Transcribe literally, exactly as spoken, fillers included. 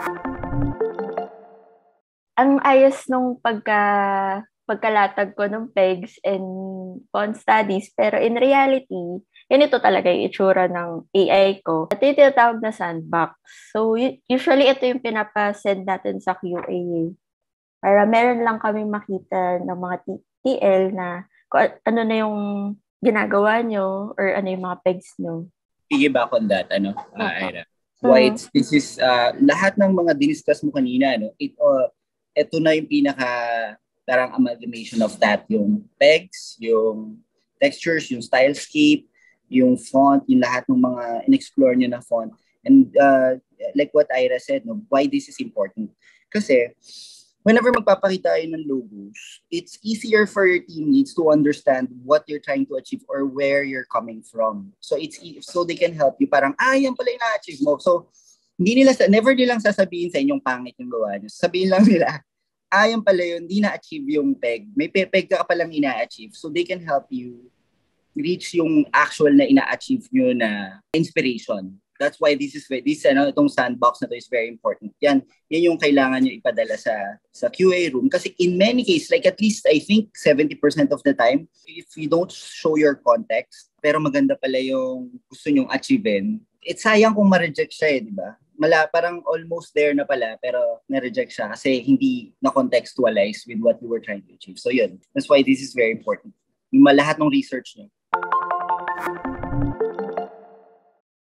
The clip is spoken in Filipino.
Ang ayos nung pagka pagkalatag ko ng pegs and phone studies, pero in reality, ganito talaga yung itsura ng A I ko. Ito yung tinatawag na sandbox. So, u- usually ito yung pinapasend natin sa Q A. Para meron lang kaming makita ng mga T- TL na kung a- ano na yung ginagawa nyo or ano yung mga pegs nyo. Piggyback on that, ano, uh, Opo. Ira. Why Mm. it's, this is, uh, lahat ng mga diniscuss mo kanina, no, it, uh, ito na yung pinaka, parang amalgamation of that, yung pegs, yung textures, yung stylescape, yung font, yung lahat ng mga in-explore nyo na font. And uh, like what Ira said, no, why this is important. Kasi, whenever magpapakita tayo ng logos, it's easier for your team leads to understand what you're trying to achieve or where you're coming from. So it's e- so they can help you. Parang, ah, yan pala yung na-achieve mo. So, hindi nila, sa- never nilang sasabihin sa inyong pangit yung gawa nyo. Sabihin lang nila, ah, yan pala yun, hindi na-achieve yung peg. May pe- peg ka palang ina-achieve. So they can help you reach yung actual na ina-achieve nyo na inspiration. That's why this is this ano itong sandbox na to is very important. Yan, yan yung kailangan niyo ipadala sa sa Q A room kasi in many cases like at least I think seventy percent of the time if you don't show your context pero maganda pala yung gusto nyong achievein, it's sayang kung ma-reject siya eh, di ba? Mala parang almost there na pala pero na-reject siya kasi hindi na contextualize with what you were trying to achieve. So yun, that's why this is very important. Yung lahat ng research niyo